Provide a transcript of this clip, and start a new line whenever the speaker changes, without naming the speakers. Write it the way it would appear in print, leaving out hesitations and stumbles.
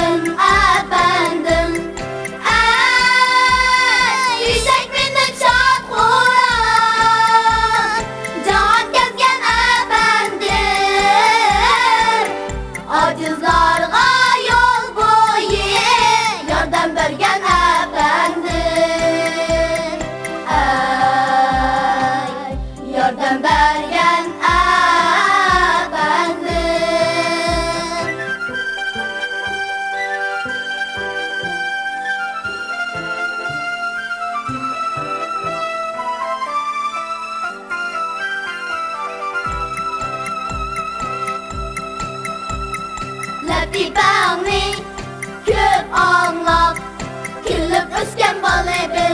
efendim, efendim. Ey yüksek minnet şad Kur'an, cihan gezgen efendim. Acizlarga yol boyu yardım bergen efendim. Ey yardım bergen efendim. Latifani köp anlap, külüp ösken balı